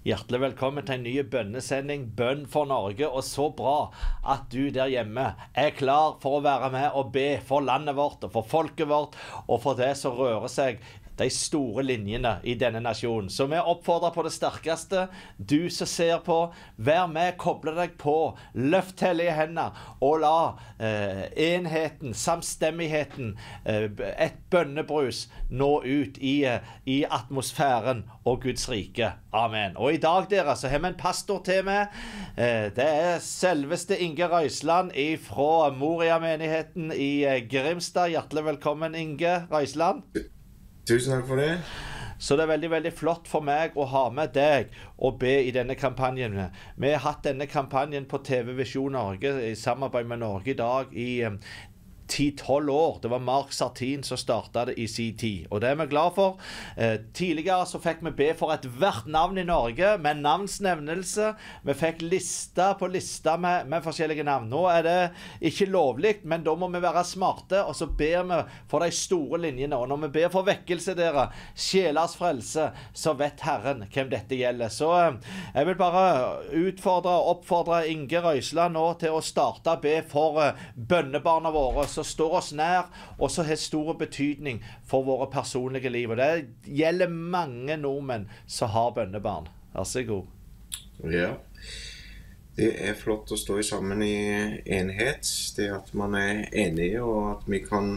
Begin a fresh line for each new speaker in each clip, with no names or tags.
Hjertelig velkommen til en ny bønnesending, Bønn for Norge, og så bra at du der hjemme er klar for å være med og be for landet vårt, og for folket vårt, og for det som rører seg, de store linjene i denne nasjonen. Så vi oppfordrer på det sterkeste, du som ser på, vær med, koble deg på, løft hellige hender, og la enheten, samstemmigheten, et bønnebrus nå ut i atmosfæren og Guds rike. Amen. Og i dag dere, så har vi en pastor til med. Det er selveste Inge Røisland fra Moria-menigheten i Grimstad. Hjertelig velkommen, Inge Røisland.
Tusen takk for det.
Så det er veldig, veldig flott for meg å ha med deg og be i denne kampanjen. Vi har hatt denne kampanjen på TV Visjon Norge i samarbeid med Norge i dag i 10-12 år. Det var Mark Sartin som startet det i sin tid, og det er vi glad for. Tidligere så fikk vi be for et hvert navn i Norge med navnsnevnelse. Vi fikk lista på lista med forskjellige navn. Nå er det ikke lovlig, men da må vi være smarte, og så ber vi for de store linjene. Og når vi ber for vekkelse dere, sjelers frelse, så vet Herren hvem dette gjelder. Så jeg vil bare utfordre og oppfordre Inge Røisland nå til å starte å be for bønnebarna våre, som står oss nær, og så har stor betydning for våre personlige liv. Og det gjelder mange nordmenn som har bønnebarn. Vær så god.
Ja, det er flott å stå sammen i enhet. Det at man er enige, og at vi kan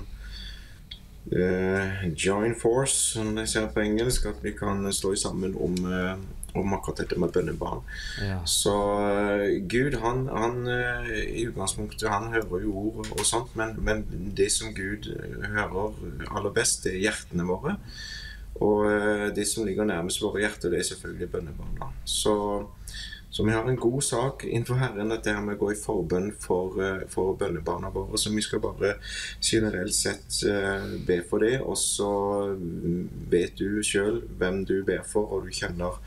join force, som de sier på engelsk, at vi kan stå sammen om akkurat dette med bønnebarn.
Ja.
Så Gud, han i utgangspunktet, han hører jo ord og sånt, men det som Gud hører aller best, det er hjertene våre. Og det som ligger nærmest våre hjerter, det er selvfølgelig bønnebarna. Så vi har en god sak innenfor Herren, at det her med å gå i forbønn for bønnebarna våre, så vi skal bare generelt sett be for det, og så vet du selv hvem du ber for, og du kjenner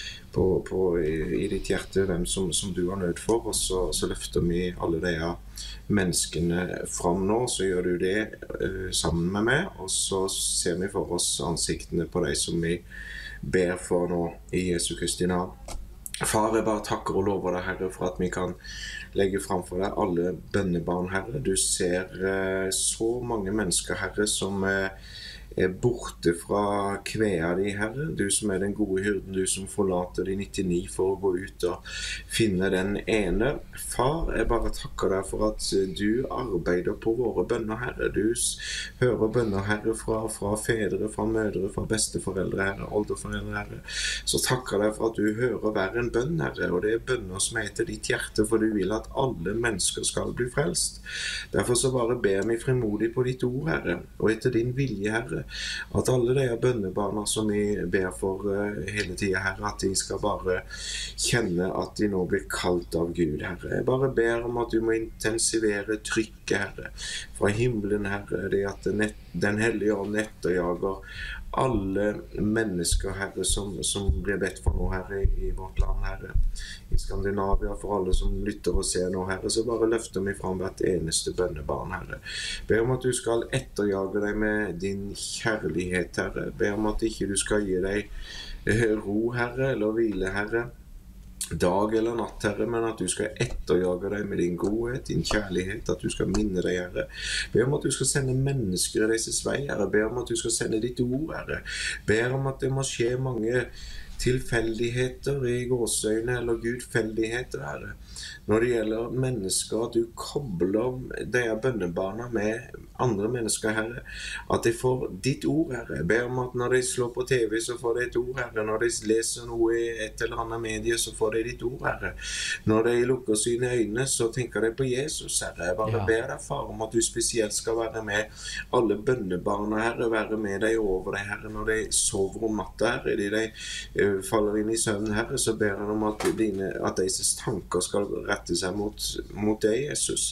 i ditt hjerte hvem som du har nød for, og så løfter vi alle de menneskene fram nå, så gjør du det sammen med meg, og så ser vi for oss ansiktene på de som vi ber for nå i Jesu Kristi navn. Far, jeg bare takker og lover deg, Herre, for at vi kan legge frem for deg alle bønnebarn, Herre. Du ser så mange mennesker, Herre, som er borte fra kvea di, Herre. Du som er den gode hyrden, du som forlater de 99 for å gå ut og finne den ene. Far, jeg bare takker deg for at du arbeider på våre bønner, Herre. Du hører bønner, Herre, fra fedre, fra mødre, fra besteforeldre, Herre, oldeforeldre, Herre. Så takker deg for at du hører hver en bønn, Herre, og det er bønner som er til ditt hjerte, for du vil at alle mennesker skal bli frelst. Derfor så bare ber vi frimodig på ditt ord, Herre, og etter din vilje, Herre, at alle de bønnebarna som vi ber for hele tiden, Herre, at de skal bare kjenne at de nå blir kalt av Gud, Herre. Jeg bare ber om at du må intensivere trykket, Herre, fra himmelen, Herre, det at den hellige ånd etterjager alle mennesker, Herre, som blir bedt for nå, Herre, i vårt land, Herre, i Skandinavia, for alle som lytter og ser nå, Herre, så bare løfter vi frem hvert eneste bønnebarn, Herre. Be om at du skal etterjage deg med din kjærlighet, Herre. Be om at ikke du skal gi deg ro, Herre, eller hvile, Herre, dag eller natt, Herre, men at du skal etterjage deg med din godhet, din kjærlighet, at du skal minne deg, Herre. Be om at du skal sende mennesker i deres vei, Herre. Be om at du skal sende ditt ord, Herre. Be om at det må skje mange tilfeldigheter i gåsøyne, eller gudfeldigheter, Herre. Når det gjelder mennesker, at du kobler de bønnebarna med andre mennesker, Herre, at de får ditt ord, Herre. Jeg ber om at når de slår på TV, så får de et ord, Herre. Når de leser noe i et eller annet medie, så får de ditt ord, Herre. Når de lukker sine øyne, så tenker de på Jesus, Herre. Jeg bare ber deg, far, om at du spesielt skal være med alle bønnebarna, Herre, være med deg over deg, Herre, når de sover om natta, Herre, de faller inn i søvn, Herre, så ber jeg om at deres tanker skal rette seg mot deg, Jesus.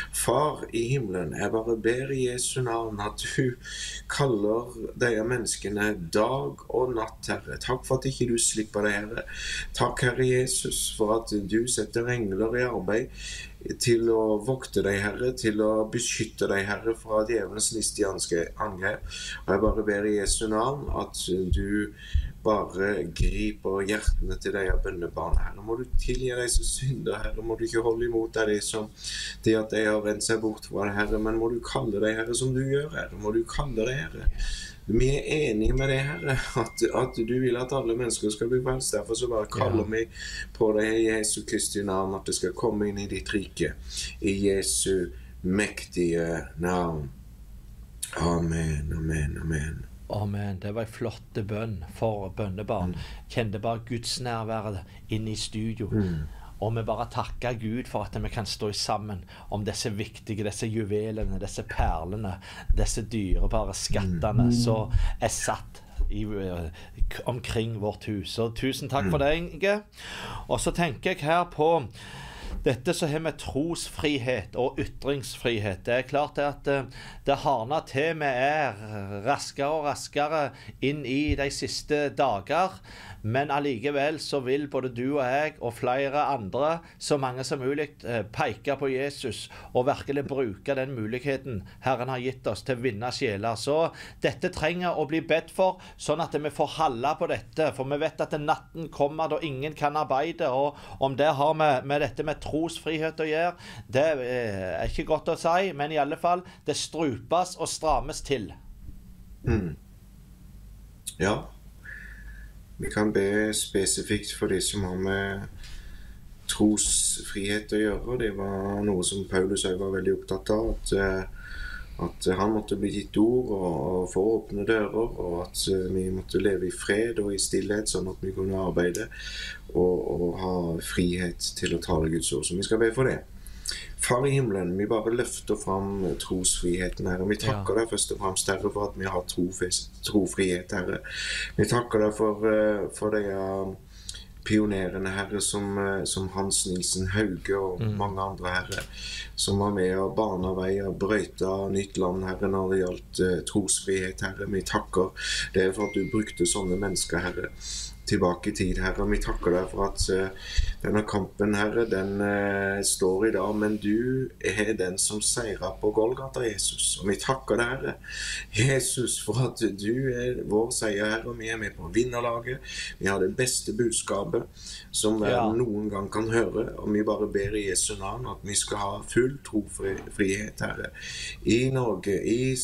Far i himmelen, jeg bare ber i Jesu navn at du kaller disse menneskene dag og natt, Herre. Takk for at ikke du slipper det, Herre. Takk, Herre Jesus, for at du setter engler i arbeid til å vokte deg, Herre, til å beskytte deg, Herre, fra djevelens listige angrep. Og jeg bare ber i Jesu navn at du bare griper hjertene til deg av bønnebarn, Herre. Må du tilgi deg som synder, Herre. Må du ikke holde imot deg det at de har vendt seg bort fra deg, Herre. Men må du kalle deg, Herre, som du gjør, Herre. Må du kalle deg, Herre. Vi enige med det, Herre, at du vil at alle mennesker skal bli frelst. Derfor så bare kaller vi på deg i Jesu Kristi navn, at det skal komme inn i ditt rike. I Jesu mektige navn. Amen, amen, amen.
Amen. Det var en flott bønn for bønnebarn. Kjente bare Guds nærvær inn i studio. Og vi bare takker Gud for at vi kan stå sammen om disse viktige, disse juvelene, disse perlene, disse dyrebare skattene som satt omkring vårt hus. Så tusen takk for det, Inge. Og så tenker jeg her på dette så har vi trosfrihet og ytringsfrihet. Det klart at det hardner til vi raskere og raskere inn i de siste dager, men allikevel så vil både du og jeg og flere andre, så mange som mulig, peke på Jesus og virkelig bruke den muligheten Herren har gitt oss til å vinne sjeler. Så dette trenger å bli bedt for, sånn at vi får holde på dette, for vi vet at natten kommer da ingen kan arbeide, og om det har med dette med trosfrihet å gjøre, det ikke godt å si, men i alle fall, det strupes og strammes til.
Ja. Vi kan be spesifikt for de som har med trosfrihet å gjøre. Det var noe som Paulus var veldig opptatt av, at han måtte bli gitt ord og få åpne dører, og at vi måtte leve i fred og i stillhet, sånn at vi kunne arbeide og ha frihet til å tale Guds ord. Så vi skal be for det. Far i himmelen, vi bare løfter fram trosfriheten, Herre. Vi takker deg først og fremst, Herre, for at vi har trofrihet, Herre. Vi takker deg for de pionerene, Herre, som Hans Nilsen Hauge og mange andre, Herre, som var med og bana vei og brøyta nytt land, Herre, når det gjaldt trosfrihet, Herre. Vi takker deg for at du brukte sånne mennesker, Herre, tilbake i tid, Herre. Vi takker deg for at denne kampen, Herre, den står i dag, men du den som seirer på Golgata, Jesus. Og vi takker deg, Herre, Jesus, for at du vår seier, Herre, og vi med på vinnerlaget. Vi har det beste budskapet som verden noen gang kan høre, og vi bare ber i Jesu navn at vi skal ha full trofrihet, Herre, i Norge,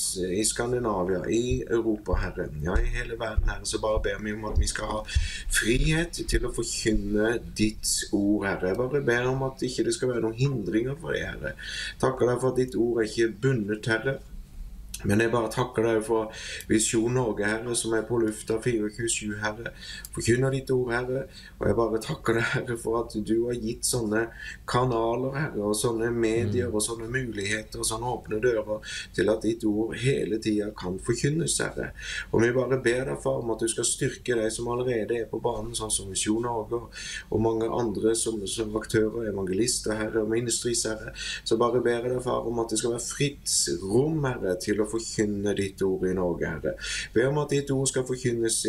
i Skandinavia, i Europa, Herre, ja, i hele verden, Herre, så bare ber vi om at vi skal ha frihet til å forkynne ditt ord, Herre. Jeg bare ber om at ikke det skal være noen hindringer for det, Herre. Takker deg for at ditt ord ikke bundet, Herre. Men jeg bare takker deg for Visjon Norge, Herre, som på lufta 24/7, Herre. Forkynner ditt ord, Herre. Og jeg bare takker deg, Herre, for at du har gitt sånne kanaler, Herre, og sånne medier, og sånne muligheter, og sånne åpne dører, til at ditt ord hele tiden kan forkynnes, Herre. Og vi bare ber deg, far, om at du skal styrke deg som allerede på banen, sånn som Visjon Norge, og mange andre som aktører, evangelister, Herre, og ministries, Herre. Så bare ber jeg deg, far, om at det skal være fritt rom, Herre, til å forkynne ditt ord i Norge, Herre. Be om at ditt ord skal forkynnes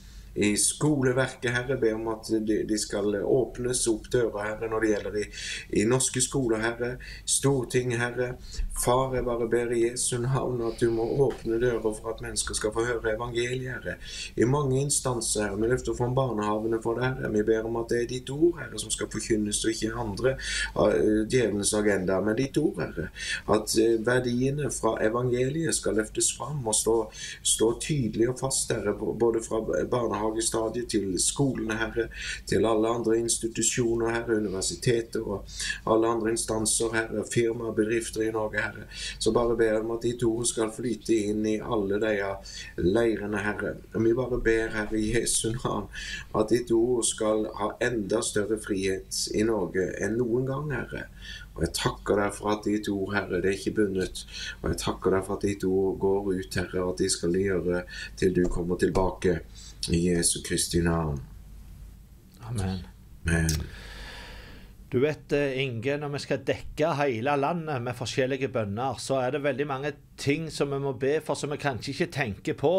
i skoleverket, Herre. Be om at de skal åpnes opp dører, Herre, når det gjelder i norske skoler, Herre. Storting, Herre. Far, jeg bare ber i Jesu navn at du må åpne dører for at mennesker skal få høre evangeliet, Herre. I mange instanser, Herre. Vi løfter fra barnehavene for det, Herre. Vi ber om at det ditt ord, Herre, som skal forkynnes, og ikke andre djevelens agenda, men ditt ord, Herre. At verdiene fra evangeliet skal løftes fram og stå tydelig og fast, Herre, både fra barnehagestadiet til skolene, Herre, til alle andre institusjoner, Herre, universiteter og alle andre instanser, Herre, firma, bedrifter i Norge, Herre. Så bare ber jeg om at ditt ord skal flyte inn i alle de leirene, Herre. Og vi bare ber, Herre, i Jesu navn, at ditt ord skal ha enda større frihet i Norge enn noen gang, Herre. Og jeg takker deg for at ditt ord, Herre, det ikke bundet. Og jeg takker deg for at ditt ord går ut, Herre, og at de skal gjøre til du kommer tilbake. I Jesu Kristi navn.
Amen.
Amen.
Du vet, Inge, når vi skal dekke hele landet med forskjellige bønner, så det veldig mange ting som vi må be for, som vi kanskje ikke tenker på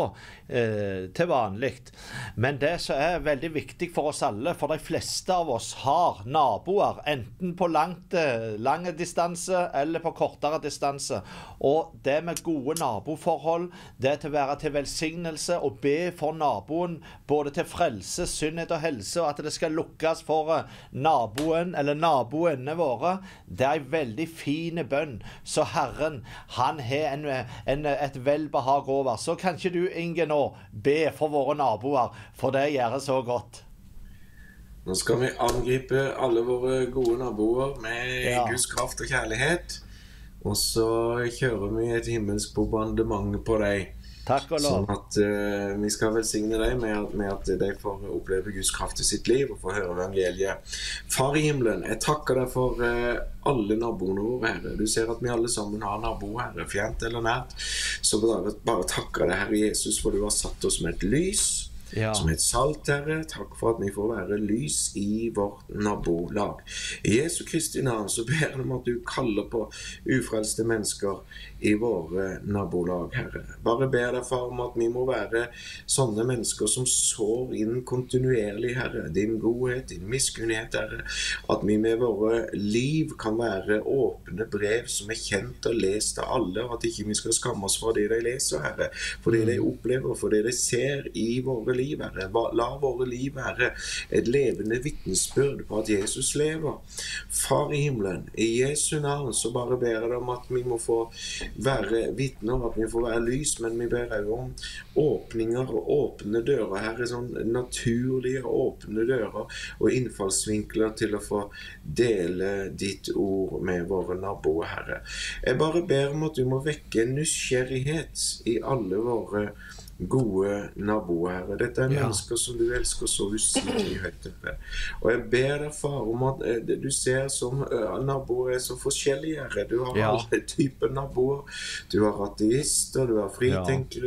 til vanlig. Men det som er veldig viktig for oss alle, for de fleste av oss har naboer, enten på lange distanse eller på kortere distanse. Og det med gode naboforhold, det til å være til velsignelse og be for naboen, både til frelse, sunnhet og helse, og at det skal lukkes for naboen eller naboene våre, det er en veldig fin bønn. Så Herren, han har et velbehag over. Så kan ikke du, Inge, nå be for våre naboer, for det gjør så godt.
Nå skal vi angripe alle våre gode naboer med Guds kraft og kjærlighet, og så kjører vi et himmelsk bombardement på deg.
Takk og lov.
Sånn at vi skal velsigne deg med at de får oppleve Guds kraft i sitt liv og får høre evangeliet. Far i himmelen, jeg takker deg for alle naboene våre, Herre. Du ser at vi alle sammen har naboer, Herre, fjernt eller nært. Så bare takker deg, Herre Jesus, for du har satt oss med et lys, som et salt, Herre. Takk for at vi får være lys i vårt nabolag. I Jesu Kristi navn så ber jeg om at du kaller på ufrelste mennesker i våre nabolag, Herre. Bare ber deg, far, om at vi må være sånne mennesker som sår inn kontinuerlig, Herre, din godhet, din miskunnhet, Herre. At vi med våre liv kan være åpne brev som er kjent og lest av alle, og at ikke vi skal skamme oss for det de leser, Herre, for det de opplever, for det de ser i våre liv, Herre. La våre liv være et levende vittnesbyrd på at Jesus lever. Far i himmelen, i Jesu navn, så bare ber jeg deg om at vi må få være vittner, at vi får være lys, men vi ber også om åpninger og åpne dører, Herre, sånn naturlige åpne dører og innfallsvinkler til å få dele ditt ord med våre naboer, Herre. Jeg bare ber om at du må vekke nysgjerrighet i alle våre gode naboer, Herre. Dette er mennesker som du elsker så usigelig høyt oppe. Og jeg ber deg, far, om at du ser som naboer er så forskjellige, Herre. Du har alle typer naboer. Du har ateister, du har fritenkere,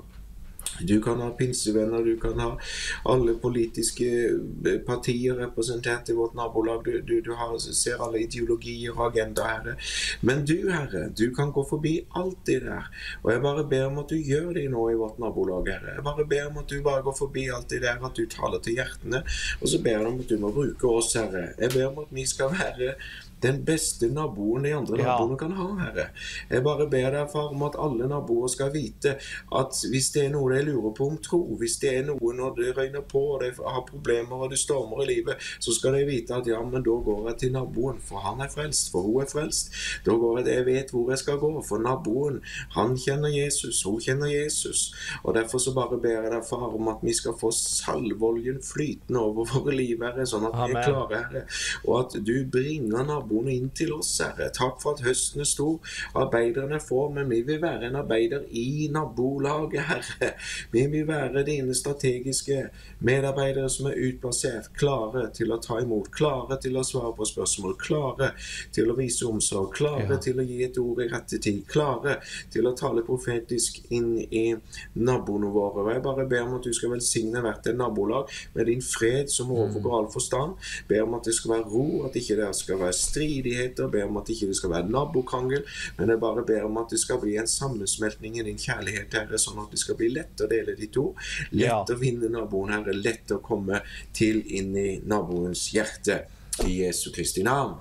du kan ha pinsevenner, du kan ha alle politiske partier representert i vårt nabolag, du ser alle ideologier og agenda, Herre. Men du, Herre, du kan gå forbi alt det der, og jeg bare ber om at du gjør det nå i vårt nabolag, Herre. Jeg bare ber om at du bare går forbi alt det der, at du taler til hjertene, og så ber jeg om at du må bruke oss, Herre. Jeg ber om at vi skal være den beste naboen de andre naboene kan ha, Herre. Jeg bare ber deg, far, om at alle naboer skal vite at hvis det er noe de lurer på om tro, hvis det er noe når det røyner på og de har problemer og det stormer i livet, så skal de vite at ja, men da går jeg til naboen, for han er frelst, for hun er frelst. Da går jeg vet hvor jeg skal gå, for naboen, han kjenner Jesus, hun kjenner Jesus. Og derfor så bare ber jeg deg, far, om at vi skal få salvoljen flytende over våre liv, Herre, sånn at vi er klare, Herre, og at du bringer naboen inn til oss, Herre. Takk for at høsten er stor, arbeiderne får, men vi vil være en arbeider i nabolaget, Herre. Vi vil være dine strategiske medarbeidere som er utplassert, klare til å ta imot, klare til å svare på spørsmål, klare til å vise omsorg, klare til å gi et ord i rette tid, klare til å tale profetisk inn i naboene våre. Og jeg bare ber om at du skal velsigne hvert en nabolag med din fred som overgår all forstand. Ber om at det skal være ro, at ikke det skal være stridigheter, ber om at ikke det skal være nabokrangel, men jeg bare ber om at det skal bli en sammensmeltning i din kjærlighet, Herre, sånn at det skal bli lett å dele ditt ord, lett å vinne naboen, Herre, lett å komme til inn i naboens hjerte, i Jesu Kristi navn.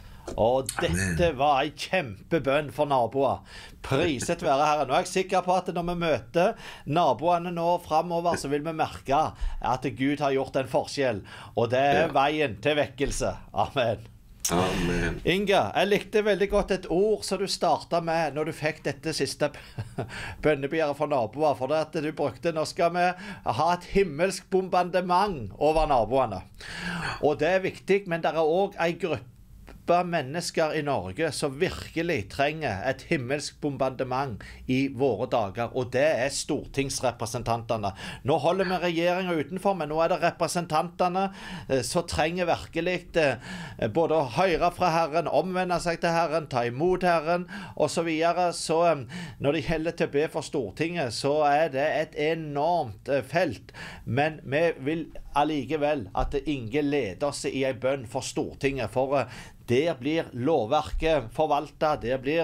Og dette var en kjempebønn for naboer. Priset være Herre. Nå er jeg sikker på at når vi møter naboene nå fremover, så vil vi merke at Gud har gjort en forskjell, og det er veien til vekkelse. Amen.
Amen.
Inge, jeg likte veldig godt et ord som du startet med når du fikk dette siste bønnebegjæret for naboer, for det at du brukte, nå skal vi ha et himmelsk bombardement over naboene. Og det er viktig, men det er også en gruppe mennesker i Norge som virkelig trenger et himmelsk bombardement i våre dager, og det er stortingsrepresentantene. Nå holder vi regjeringen utenfor, men nå er det representantene som trenger virkelig både å høre fra Herren, omvende seg til Herren, ta imot Herren, og så videre. Så når det gjelder til å be for Stortinget, så er det et enormt felt, men vi vil allikevel at Inge leder oss i en bønn for Stortinget, for der blir lovverket forvaltet, der blir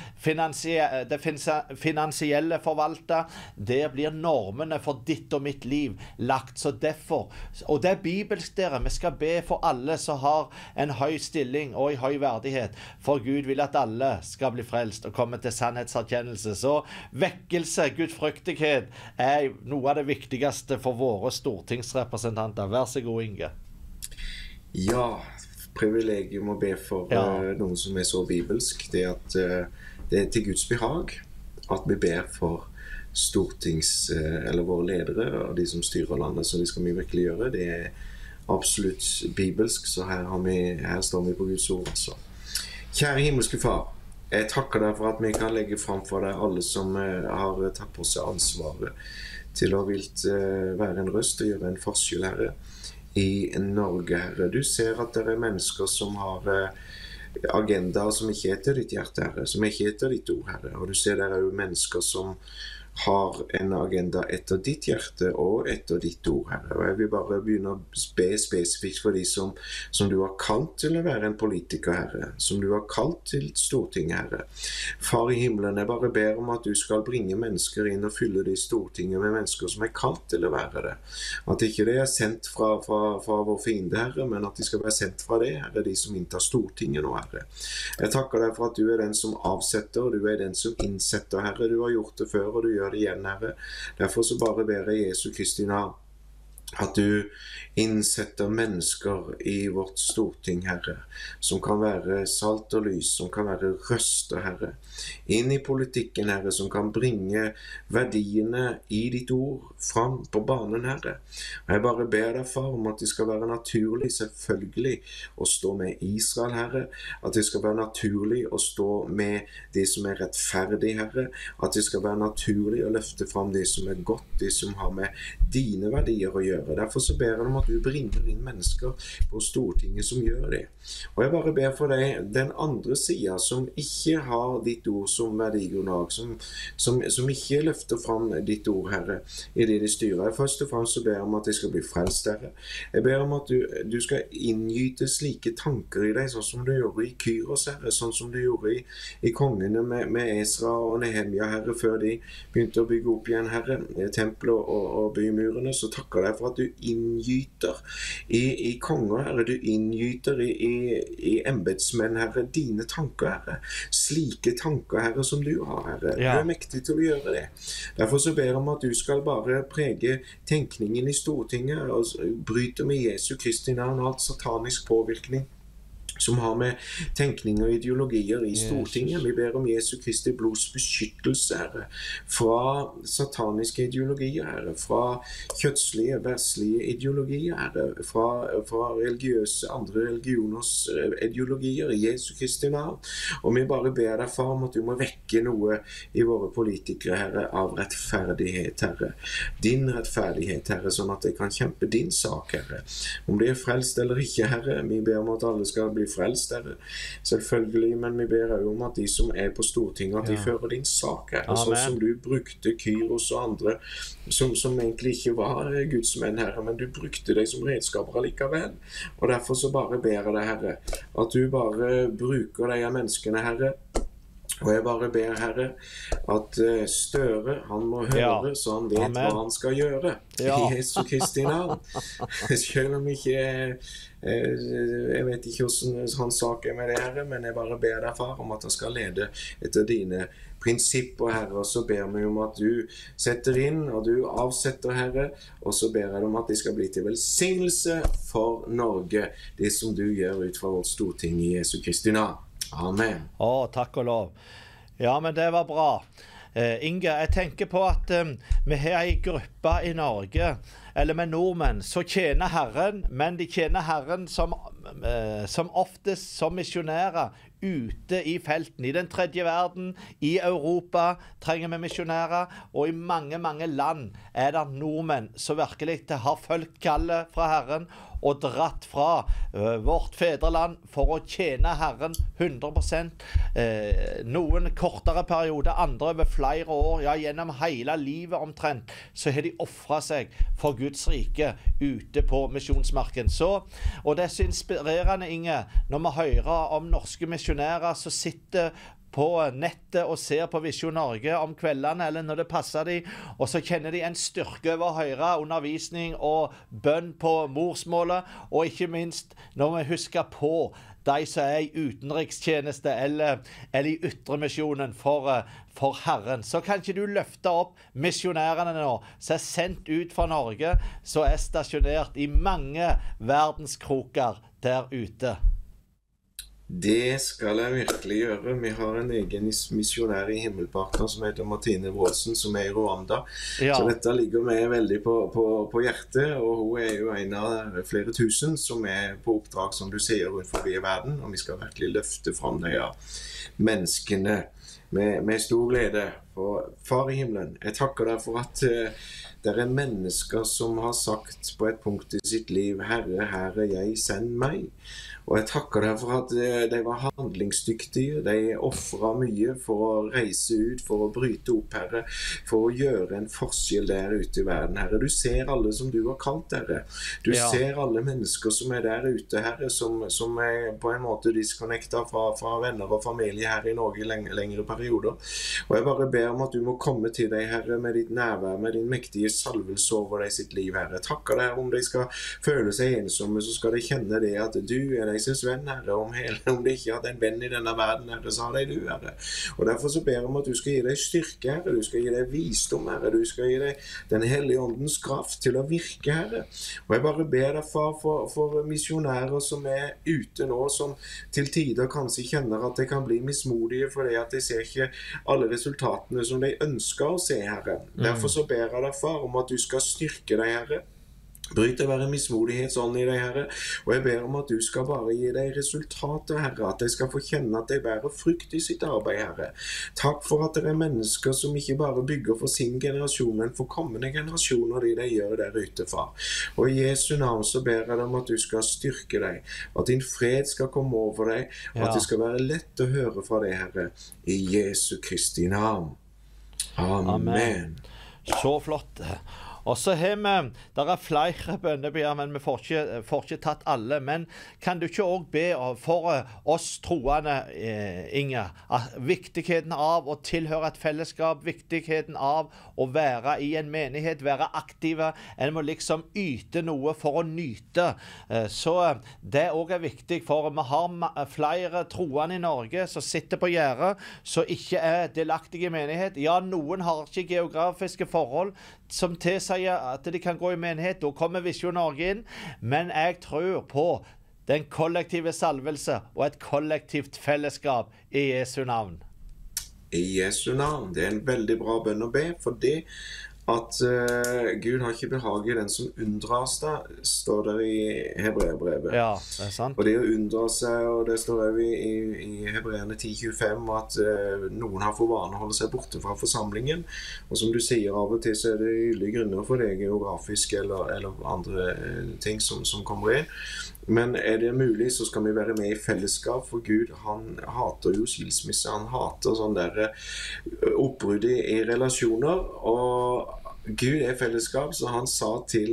det finansielle forvaltet, der blir normene for ditt og mitt liv lagt. Så derfor, og det bibelsk dere, vi skal be for alle som har en høy stilling og en høy verdighet, for Gud vil at alle skal bli frelst og komme til sannhetserkjennelse. Så vekkelse, gudfryktighet, er noe av det viktigste for våre stortingsrepresentanter. Vær så god, Inge.
Ja, privilegium å be for noen som er så bibelsk, det at det er til Guds behag at vi ber for eller våre ledere og de som styrer landet, så det skal vi virkelig gjøre. Det er absolutt bibelsk, så her står vi på Guds ord altså. Kjære himmelske far, jeg takker deg for at vi kan legge frem for deg alle som har tatt på seg ansvaret til å vilt være en røst og gjøre en forskjell, Herre, i Norge, Herre. Du ser at det er mennesker som har agendaer som ikke er til ditt hjerte, Herre, som ikke er til ditt ord, Herre. Og du ser det er jo mennesker som har en agenda etter ditt hjerte og etter ditt ord, Herre. Og jeg vil bare begynne å be spesifikt for de som du har kalt til å være en politiker, Herre. Som du har kalt til Stortinget, Herre. Far i himmelen, jeg bare ber om at du skal bringe mennesker inn og fylle det i Stortinget med mennesker som er kalt til å være det. At ikke det er sendt fra vår fiende, Herre, men at de skal være sendt fra det, Herre, de som inntar Stortinget nå, Herre. Jeg takker deg for at du er den som avsetter, og du er den som innsetter, Herre. Du har gjort det før, og du gjør det igjen, Herre. Derfor så bare ber jeg Jesu Kristi navn at du innsetter mennesker i vårt storting, Herre, som kan være salt og lys, som kan være røster, Herre, inn i politikken, Herre, som kan bringe verdiene i ditt ord fram på banen, Herre. Og jeg bare ber deg, far, om at det skal være naturlig, selvfølgelig, å stå med Israel, Herre, at det skal være naturlig å stå med det som er rettferdig, Herre, at det skal være naturlig å løfte fram det som er godt, det som har med dine verdier å gjøre. Derfor så ber jeg om at du bringer inn mennesker på Stortinget som gjør det. Og jeg bare ber for deg, den andre siden som ikke har ditt ord som verdigrunnlag, som ikke løfter fram ditt ord, Herre, i det de styrer. Først og fremst så ber jeg om at de skal bli frelst, Herre. Jeg ber om at du skal inngyte slike tanker i deg, sånn som du gjorde i Kyros, Herre, sånn som du gjorde i kongene med Esra og Nehemia, Herre, før de begynte å bygge opp igjen, Herre, tempelet og bymurene. Så takker jeg for at du inngyter i konger, Herre, du inngyter i embetsmenn, Herre, dine tanker, Herre, slike tanker, Herre, som du har, Herre. Du er mektig til å gjøre det. Derfor så ber jeg om at du skal bare prege tenkningen i Stortinget og bryte med Jesu Kristi navn og alt satanisk påvirkning som har med tenkning og ideologier i Stortinget. Vi ber om Jesu Kristi blods beskyttelse, Herre, fra sataniske ideologier, Herre, fra kjøtslige, verslige ideologier, Herre, fra religiøse, andre religioners ideologier i Jesu Kristi navn. Og vi bare ber deg, far, om at du må vekke noe i våre politikere, Herre, av rettferdighet, Herre. Din rettferdighet, Herre, sånn at de kan kjempe din sak, Herre. Om de er frelst eller ikke, Herre, vi ber om at alle skal bli frelst, Herre, selvfølgelig, men vi ber jo om at de som er på Stortinget, at de fører din sak, Herre, sånn som du brukte Kyros og andre, som egentlig ikke var Guds menn, Herre, men du brukte deg som redskaper allikevel, og derfor så bare ber jeg deg, Herre, at du bare bruker deg av menneskene, Herre. Og jeg bare ber, Herre, at Støre, han må høre, så han vet hva han skal gjøre. I Jesu Kristi navn. Selv om ikke jeg vet ikke hvordan hans sak er med det, Herre, men jeg bare ber deg, far, om at han skal lede etter dine prinsipper, Herre, og så ber vi om at du setter inn, og du avsetter, Herre, og så ber jeg om at det skal bli til velsignelse for Norge, det som du gjør ut fra vårt storting i Jesu Kristi navn. Amen.
Takk og lov. Ja, men det var bra. Inge, jeg tenker på at vi har en gruppe i Norge, eller med nordmenn, som tjener Herren, men de tjener Herren som oftest som misjonærer ute i felten. I den tredje verden, i Europa trenger vi misjonærer, og i mange, mange land er det nordmenn som virkelig har fulgt kallet fra Herren, og dratt fra vårt fedreland for å tjene Herren 100%. Noen kortere perioder, andre over flere år, ja gjennom hele livet omtrent, så har de offret seg for Guds rike ute på misjonsmarken. Og det er så inspirerende, Inge, når vi hører om norske misjonærer som sitter på nettet og ser på Visjon Norge om kveldene eller når det passer de, og så kjenner de en styrke over å høre undervisning og bønn på morsmålet, og ikke minst når vi husker på de som er i utenrikstjeneste eller i ytremisjonen for Herren. Så kan ikke du løfte opp misjonærene nå, som er sendt ut fra Norge, som er stasjonert i mange verdenskroker der ute.
Det skal jeg virkelig gjøre. Vi har en egen misjonær i Himmelpartner som heter Martine Vråsen, som er i Rwanda. Ja. Så dette ligger meg veldig på hjertet, og hun er jo en av flere tusen som er på oppdrag, som du sier, rundt forbi verden, og vi skal virkelig løfte frem de menneskene med stor glede. Og Far i himmelen, jeg takker deg for at det er mennesker som har sagt på et punkt i sitt liv, Herre, her er jeg, send meg. Og jeg takker deg for at de var handlingsdyktige, de offret mye for å reise ut, for å bryte opp, Herre, for å gjøre en forskjell der ute i verden, Herre. Du ser alle som du har kalt, Herre. Du ser alle mennesker som er der ute, Herre, som er på en måte disconnectet fra venner og familie her i Norge i lengre perioder. Og jeg bare ber om at du må komme til deg, Herre, med ditt nærvær, med din mektige salvelse over deg sitt liv, Herre. Jeg takker deg om de skal føle seg ensomme, så skal de kjenne det at du er deres venn, Herre. Om de ikke hadde en venn i denne verden, Herre, så har de du, Herre. Og derfor så ber jeg om at du skal gi deg styrke, Herre. Du skal gi deg visdom, Herre. Du skal gi deg den hellige åndens kraft til å virke, Herre. Og jeg bare ber deg, Far, for misjonærer som er ute nå, som til tider kanskje kjenner at de kan bli mismodige fordi at de ser ikke alle resultatene som de ønsker å se, Herre. Derfor så ber jeg deg, Far, om at du skal styrke deg, Herre. Bryt det være mismodighetsånd i deg, Herre, og jeg ber om at du skal bare gi deg resultater, Herre, at de skal få kjenne at de bærer frukt i sitt arbeid, Herre. Takk for at det er mennesker som ikke bare bygger for sin generasjon, men for kommende generasjoner de gjør der ute, Far. Og i Jesu navn så ber jeg deg om at du skal styrke deg, at din fred skal komme over deg, og at det skal være lett å høre fra deg, Herre, i Jesu Kristi navn. Amen.
Så flott. Og så har vi, der er flere bønnebegjær, men vi får ikke tatt alle. Men kan du ikke også be for oss troende, Inge, viktigheten av å tilhøre et fellesskap, viktigheten av å være i en menighet, være aktive. En må liksom yte noe for å nyte. Så det også er viktig, for vi har flere troende i Norge som sitter på gjerdet, som ikke er delaktige i menighet. Ja, noen har ikke geografiske forhold som tilsier at de kan gå i menighet. Da kommer Visjon Norge inn, men jeg tror på den kollektive salvelse og et kollektivt fellesskap i Jesu navn.
I Jesu navn. Det er en veldig bra bønn å be, for det at Gud har ikke behag i den som unndrar seg, står der i Hebreerbrevet.
Ja, det er sant.
Og det å unndra seg, og det står også i Hebreerne 10:25, at noen har for vane å holde seg borte fra forsamlingen. Og som du sier, av og til så er det gyldige grunner for det, geografisk eller andre ting som kommer inn. Men er det mulig, så skal vi være med i fellesskap, for Gud, han hater jo skilsmisse, han hater sånn der oppbrudd i relasjoner, og Gud er fellesskap, så han sa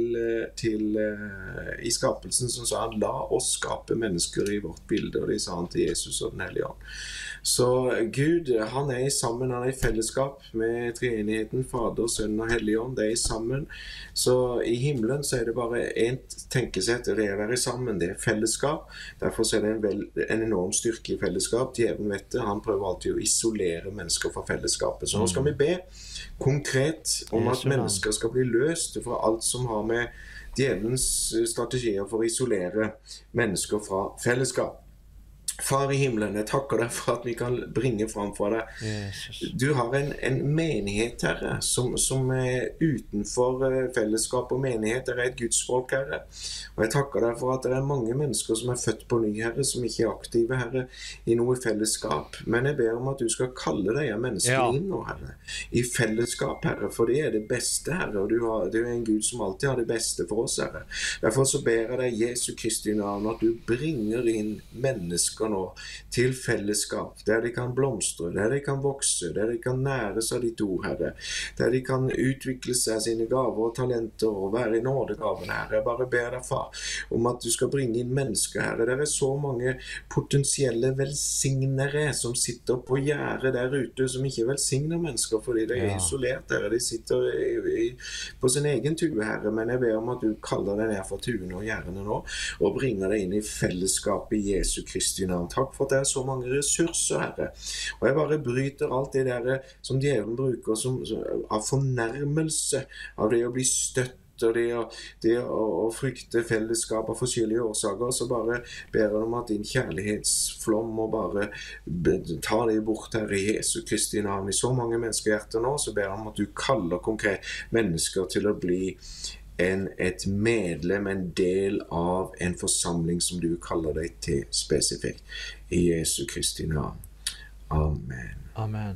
i skapelsen, så sa han, la oss skape mennesker i vårt bilde, og det sa han til Jesus og den hellige ånd. Så Gud, han er sammen, han er i fellesskap med treenigheten, Fader, Sønn og Hellige Ånd, de er sammen. Så i himmelen så er det bare en tenkesett, det er å være sammen, det er fellesskap. Derfor så er det en enorm styrke i fellesskap. Djevelen vet det, han prøver alltid å isolere mennesker fra fellesskapet. Så nå skal vi be konkret om at mennesker skal bli løst fra alt som har med djevelens strategier for å isolere mennesker fra fellesskap. Far i himmelen, jeg takker deg for at vi kan bringe frem for deg.
Jesus.
Du har en menighet, Herre, som er utenfor fellesskap og menighet. Det er et gudsfolk, Herre. Og jeg takker deg for at det er mange mennesker som er født på ny, Herre, som ikke er aktive, Herre, i noe fellesskap. Men jeg ber om at du skal kalle deg mennesker inn nå, Herre, i fellesskap, Herre, for det er det beste, Herre, og du er en Gud som alltid har det beste for oss, Herre. Derfor så ber jeg deg, Jesu Kristi navn, at du bringer inn mennesker nå til fellesskap, der de kan blomstre, der de kan vokse, der de kan næres av ditt ord, Herre, der de kan utvikle seg sine gaver og talenter og være i nådegaven, Herre. Jeg bare ber deg, far, om at du skal bringe inn mennesker, Herre. Det er så mange potensielle velsignere som sitter på gjerdet der ute, som ikke velsigner mennesker fordi de er isolert, Herre. De sitter på sin egen tue, Herre, men jeg ber om at du kaller deg ned fra tuene og gjerdene nå, og bringer deg inn i fellesskapet i Jesu Kristi navn. Takk for at det er så mange ressurser, Herre. Og jeg bare bryter alt det der som djevelen bruker av fornærmelse, av det å bli støtt og det å frykte fellesskap av forskjellige årsaker. Så bare ber jeg om at din kjærlighetsflom må bare ta det bort, Herre, i Jesu Kristi navn. I så mange menneskehjerter nå, så ber jeg om at du kaller konkret mennesker til å bli et medlem, en del av en forsamling som du kaller deg til spesifikt. I Jesu Kristi navn. Amen.
Amen.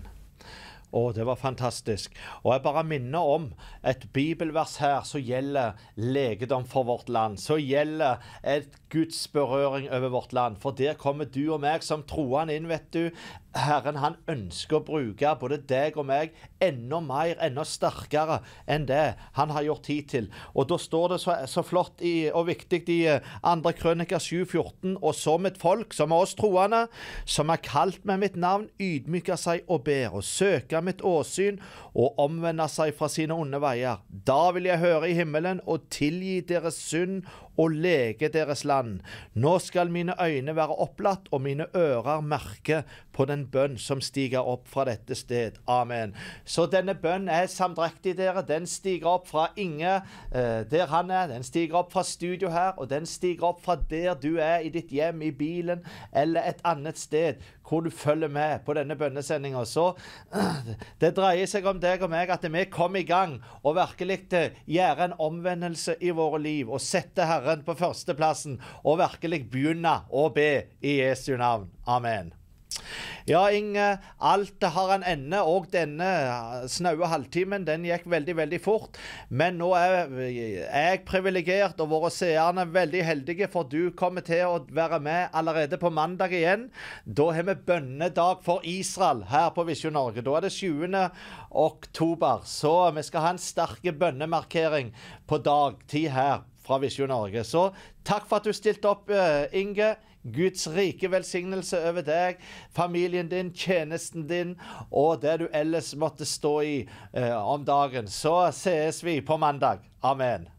Det var fantastisk. Og jeg bare minner om et bibelvers her som gjelder legedom for vårt land, som gjelder et Guds berøring over vårt land. For der kommer du og meg som troende inn, vet du. Herren, han ønsker å bruke både deg og meg enda mer, enda sterkere enn det han har gjort hittil. Og da står det så flott og viktig i 2. Krøniker 7,14, og som et folk, som er oss troende, som er kalt med mitt navn, ydmyker seg og ber, og søker mitt åsyn, og omvender seg fra sine onde veier. Da vil jeg høre i himmelen og tilgi deres synd og lege deres land. Nå skal mine øyne være opplatt, og mine ører merke på den bønn som stiger opp fra dette sted. Amen. Så denne bønnen er samdrektig, dere. Den stiger opp fra Inge, der han er. Den stiger opp fra studio her, og den stiger opp fra der du er i ditt hjem, i bilen, eller et annet sted, hvor du følger med på denne bønnesendingen. Så det dreier seg om deg og meg, at vi kommer i gang, og virkelig gjør en omvendelse i våre liv, og setter Herren på førsteplassen, og virkelig begynner å be i Jesu navn. Amen. Ja, Inge, alt har en ende, og denne snaue halvtimen, den gikk veldig, veldig fort. Men nå er jeg privilegert, og våre seerne veldig heldige, for du kommer til å være med allerede på mandag igjen. Da har vi bønnedag for Israel her på Visjon Norge. Da er det 7. oktober, så vi skal ha en sterk bønnemarkering på dagtid her fra Visjon Norge. Så takk for at du stilte opp, Inge. Guds rike velsignelse over deg, familien din, tjenesten din, og det du ellers måtte stå i om dagen. Så ses vi på mandag. Amen.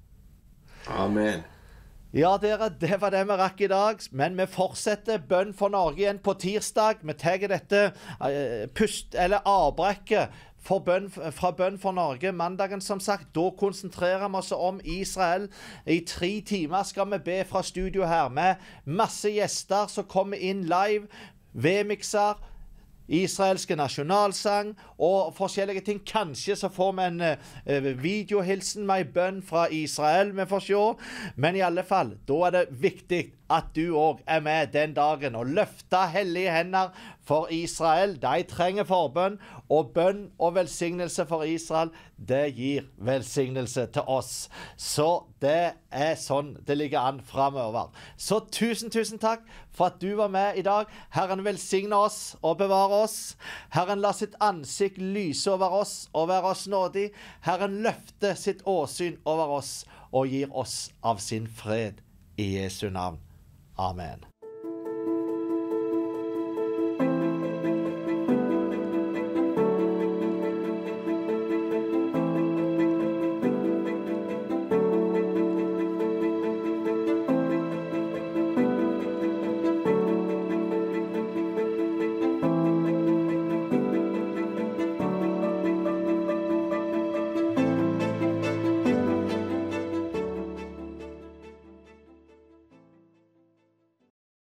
Amen.
Ja, dere, det var det vi rakk i dag, men vi fortsetter bønn for Norge igjen på tirsdag. Vi tar dette avbrekket fra bønn for Norge mandagen, som sagt. Da konsentrerer vi oss om Israel. I 3 timer skal vi be fra studio her, med masse gjester som kommer inn live, V-mikser, israelske nasjonalsang og forskjellige ting. Kanskje så får vi en videohilsen med en bønn fra Israel, vi får se. Men i alle fall, da er det viktig at du også er med den dagen og løfter hellige hender for Israel. De trenger forbønn, og bønn og velsignelse for Israel, det gir velsignelse til oss. Så det er sånn det ligger an fremover. Så tusen takk for at du var med i dag. Herren velsigne oss og bevare oss. Herren la sitt ansikt lyse over oss og være oss nådig. Herren løfte sitt åsyn over oss og gir oss av sin fred. I Jesu navn. Amen.